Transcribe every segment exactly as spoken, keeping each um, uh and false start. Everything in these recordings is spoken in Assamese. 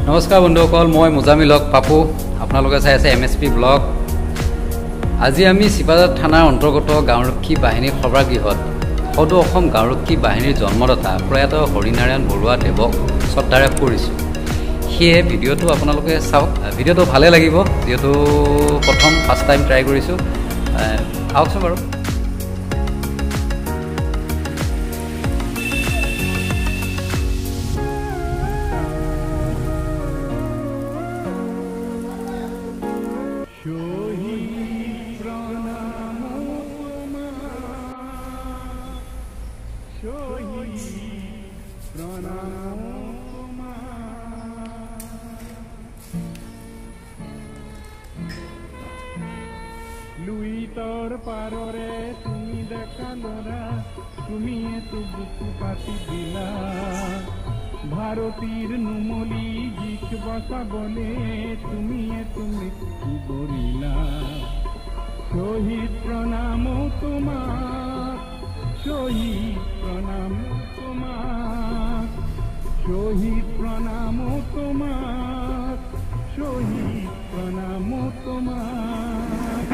নমস্কাৰ বন্ধুসকল, মই মুজামিল হক পাপু। আপোনালোকে চাই আছে এম এছ পি ব্লগ। আজি আমি চিপাঝাৰ থানাৰ অন্তৰ্গত গাঁওৰক্ষী বাহিনীৰ সভাগৃহত সদৌ অসম গাঁওৰক্ষী বাহিনীৰ জন্মদাতা প্ৰয়াত হৰিনাৰায়ণ বৰুৱা দেৱক শ্ৰদ্ধাৰে কৰিছোঁ। সেয়ে ভিডিঅ'টো আপোনালোকে চাওক। ভিডিঅ'টো ভালে লাগিব, যিহেতু প্ৰথম ফাৰ্ষ্ট টাইম ট্ৰাই কৰিছোঁ। আহকচোন বাৰু। লুইতৰ পাৰৰে তুমি দেখা লৰা, তুমি এটো বুকু পাতি দিলা। ভাৰতীৰ নুমলি গীত বচাবলে তুমি এটো মৃত্যু বৰিলা। শহীদ প্ৰণাম তোমাক, শহীদ প্ৰণাম তোমাক, শহীদ প্ৰণাম তোমাক, শহীদ প্ৰণাম তোমাক।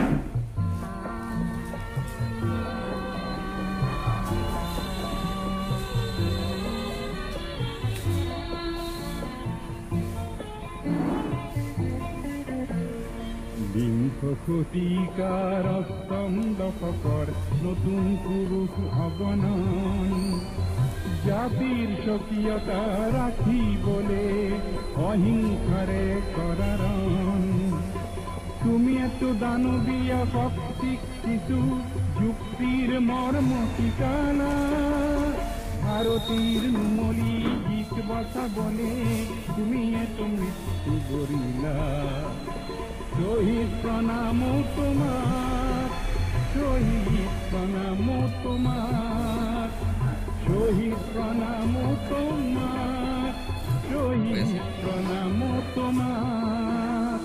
বিংশ শতিকাৰ অষ্টম দশকৰ নতুন পুৰুষ অগণন, জাতিৰ স্বকীয়তা ৰাখিবলে অহিংসাৰে কৰাৰণ। তুমি এটো দানৱীয় শক্তিক কিছু যুক্তিৰ মৰ্ম শিকালা। ভাৰতীৰ নুমলি গীত বচাবলে তুমি এটো মৃত্যু বৰিলা। শহীদ প্ৰণাম তোমাক, শহীদ প্ৰণাম তোমাক, শহীদ প্ৰণাম তোমাক, শহীদ প্ৰণাম তোমাক।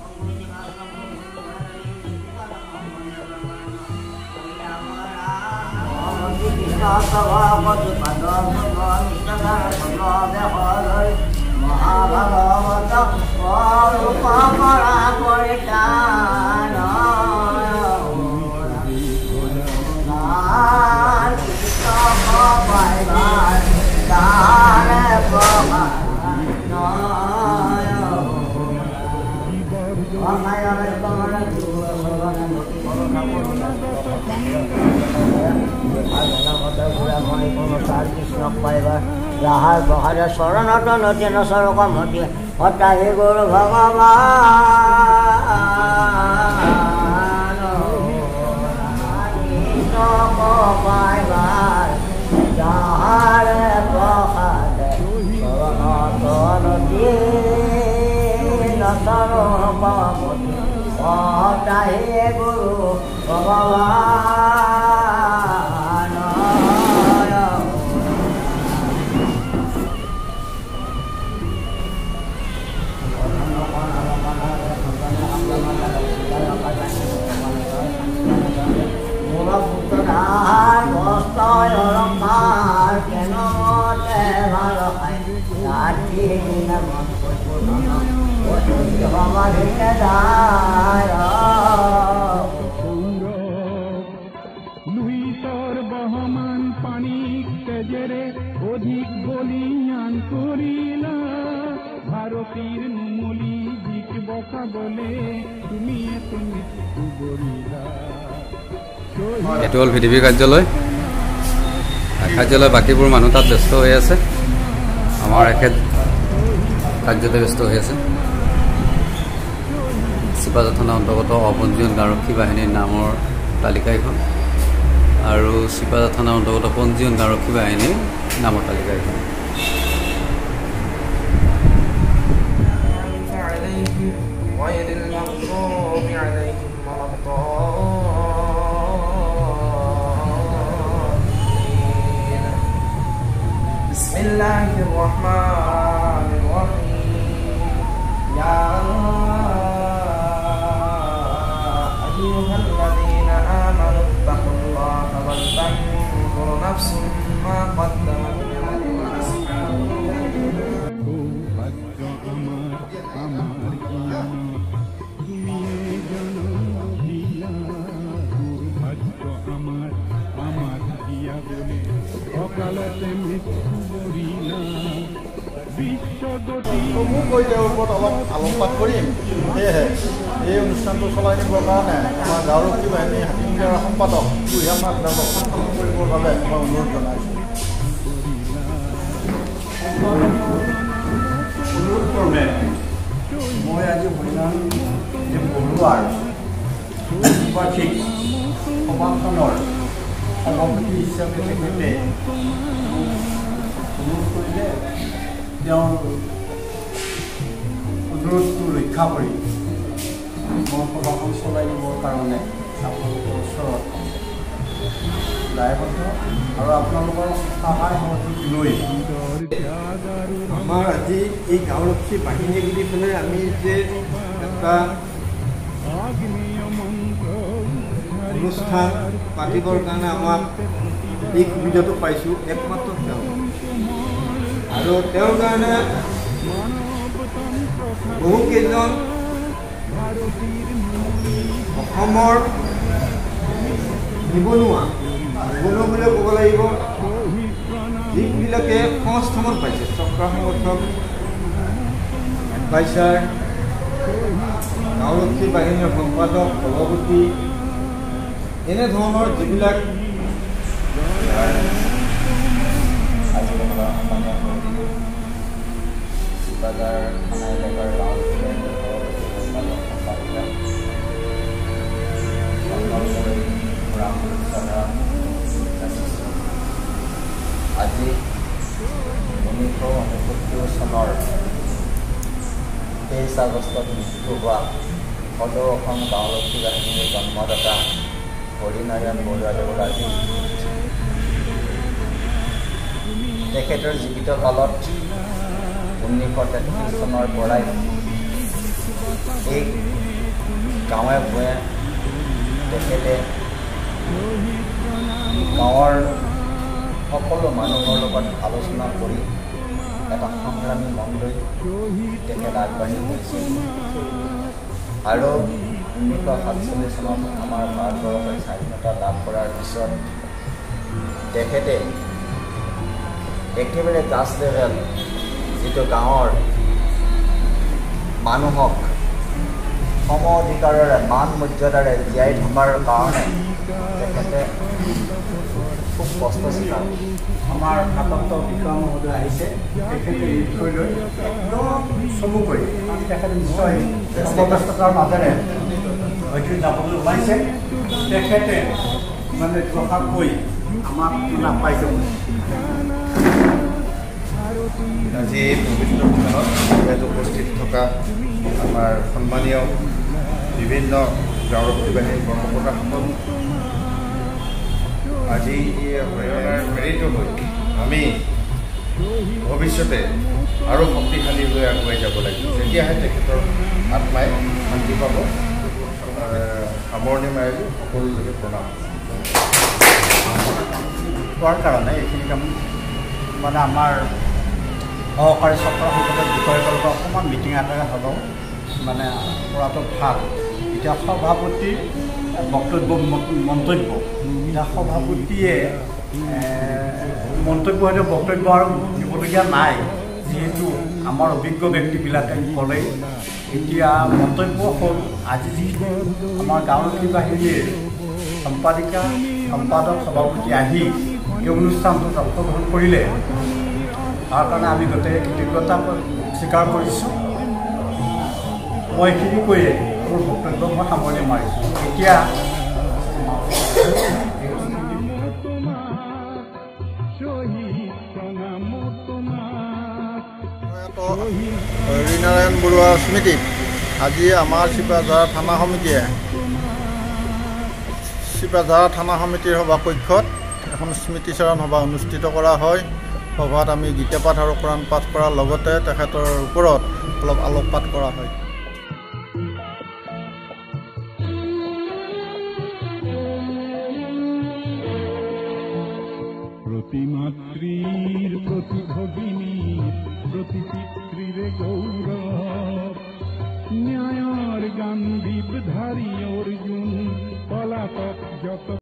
মহাভাগৱত ৰূপকৰা পৰিতান পাইবাৰ তাৰে কৃষ্ণক পাইবা ৰাহাৰ বহাৰে চৰণত নদী নচৰক মতি হতাহি গুৰু ভগৱান পাইবাৰ যাহাৰে প্ৰসাদে চৰণত নদী নচৰক মতি হতাহি গুৰু ভগৱান। অলংকাৰ কেন মতে ভাল খাই ৰাতি সমাধিকে যায়। লুইতৰ বহমান পানীক তেজেৰে অধিক বলিয়ান কৰিলা। ভাৰতীৰ নুমলি গীত বচাবলে তুমি এটো মৃত্যু বৰিলা। এইটো হ'ল ভি ডি পি কাৰ্যালয়। কাৰ্যালয় বাকীবোৰ মানুহ তাত ব্যস্ত হৈ আছে, আমাৰ এখেত কাৰ্যতে ব্যস্ত হৈ আছে। চিপাঝাৰ থানা অন্তৰ্গত অপঞ্জীয়ন গাঁওৰক্ষী বাহিনীৰ নামৰ তালিকা এখন আৰু চিপাঝাৰ থানা অন্তৰ্গত পঞ্জীয়ন গাঁওৰক্ষী বাহিনীৰ নামৰ তালিকা এখন। বিসমিল্লাহির রহমানির রহিম। ইয়া আইয়ুহাল্লাযীনা আমানুত্তাকুল্লাহা ওয়াল তানজুর নাফসুম মা قدمت আমার জ্ঞান তুমি জনম দিলা দুর্ভাগ্য আমার আমার দিয়া বলে অকালতে মৃত্যু বরিলা বিশ্বগতি মোক কৈ তেওঁৰ ওপৰত অলপ আলোকপাত কৰিম সেয়েহে এই অনুষ্ঠানটো চলাই নিবৰ কাৰণে আমাৰ গাঁওৰক্ষী বাহিনী হাতীমুখীয়াৰ সম্পাদক বুঢ়িয়ামাক তেওঁক সন্মান কৰিবৰ বাবে মই অনুৰোধ জনাইছোঁ। অনুৰোধ ক্ৰমে মই আজি হৰিনাৰায়ণ বৰুৱাৰ বাৰ্ষিক সভাখনৰ সভাপতি হিচাপে তেখেতে অনুৰোধ কৰিলে তেওঁৰ অনুৰোধটো ৰক্ষা কৰি মই সভাখন চলাই নিবৰ কাৰণে আপোনালোকৰ ওচৰত দায়বদ্ধ আৰু আপোনালোকৰ সহায় সহযোগ লৈ আমাৰ আজি এই গাঁওৰক্ষী বাহিনী বুলি পেলাই আমি যে এটা অনুষ্ঠান পাতিবৰ কাৰণে আমাক এই সুবিধাটো পাইছোঁ একমাত্ৰ তেওঁ আৰু তেওঁৰ কাৰণে বহুকেইজন অসমৰ নিবনুৱা নিবনুৱা বুলিও ক'ব লাগিব যিবিলাকে সংস্থাপন পাইছে চক্ৰ সংগঠক এডভাইচাৰ গাঁওৰক্ষী বাহিনীৰ সম্পাদক সভাপতি এনেধৰণৰ যিবিলাক শিৱসাগৰ থানা এলেকাৰ আজি ঊনৈছশ ঊনসত্তৰ চনৰ তেইছ আগষ্টত মৃত্যু হোৱা সদৌ অসম গাঁওৰক্ষী বাহিনীৰ জন্মদাতা হৰিনাৰায়ণ বৰুৱাদেৱৰ আজি তেখেতৰ জীৱিত কালত ঊনৈছশ তেত্ৰিছ চনৰ পৰাই এই গাঁৱে ভূঞে তেখেতে গাঁৱৰ সকলো মানুহৰ লগত আলোচনা কৰি এটা সংগ্ৰামী মন লৈ তেখেত আগবাঢ়ি গৈছিল আৰু ঊনৈছশ সাতচল্লিছ চনত আমাৰ ভাৰতবৰ্ষৰ স্বাধীনতা লাভ কৰাৰ পিছত তেখেতে একেবাৰে গ্ৰাছ লেভেল যিটো গাঁৱৰ মানুহক সম অধিকাৰেৰে মান মৰ্যাদাৰে জীয়াই থকাৰ কাৰণে তেখেতে খুব কষ্ট স্বীকাৰ আমাৰ আতন্ত বিক্ৰম মহোদয় আহিছে তেখেতে এই বিষয় লৈ একদম চমুকৈ তেখেতে নিশ্চয় ব্যস্ততাৰ মাজেৰে হয়তো যাবলৈ ওলাইছে তেখেতে মানে কথা কৈ আমাক নাপাই যাব। আজি এই পবিত্ৰ অনুষ্ঠানত ইয়াত উপস্থিত থকা আমাৰ সন্মানীয় বিভিন্ন গাঁওৰক্ষী বাহিনীৰ কৰ্মকৰ্তাসকল আজি হৰিনাৰায়ণ প্ৰেৰিত হৈ আমি ভৱিষ্যতে আৰু শক্তিশালী হৈ আগুৱাই যাব লাগিব তেতিয়াহে তেখেতৰ আত্মাই শান্তি পাব। সামৰণি মাৰিলোঁ সকলোলৈকে প্ৰণাম কোৱাৰ কাৰণে এইখিনি কাম মানে আমাৰ সহকাৰী চক্ৰ সংসদৰ বিষয়সকলৰ অকণমান মিটিং আকাৰে হ'লেও মানে কৰাটো ভাল। এতিয়া সভাপতিৰ বক্তব্য মন্তব্য এতিয়া সভাপতিয়ে মন্তব্য হয়তো বক্তব্য আৰু দিবলগীয়া নাই যিহেতু আমাৰ অভিজ্ঞ ব্যক্তিবিলাকে ক'লে। এতিয়া মন্তব্য হ'ল আজি যিখিনি আমাৰ গাঁওৰক্ষী বাহিনীৰ সম্পাদিকা সম্পাদক সভাপতি আহি এই অনুষ্ঠানটোত অংশগ্ৰহণ কৰিলে তাৰ কাৰণে আমি গোটেই কৃতজ্ঞতা স্বীকাৰ কৰিছোঁ। মই এইখিনি কৈয়ে মোৰ বক্তব্য মই সামৰণি মাৰিছোঁ। এতিয়া হৰিনাৰায়ণ বৰুৱাৰ স্মৃতিত আজি আমাৰ চিপাঝাৰ থানা সমিতিয়ে চিপাঝাৰ থানা সমিতিৰ সভাকক্ষত এখন স্মৃতিচাৰণ সভা অনুষ্ঠিত কৰা হয়। সভাত আমি গীতাপাঠ আৰু কোৰাণ পাঠ কৰাৰ লগতে তেখেতৰ ওপৰত অলপ আলোকপাত কৰা হয়। প্রতি মাতৃর প্রতি ভগিনীর প্রতি পিতৃর গৌরব রূপধারী অর্জুন পলাতক যত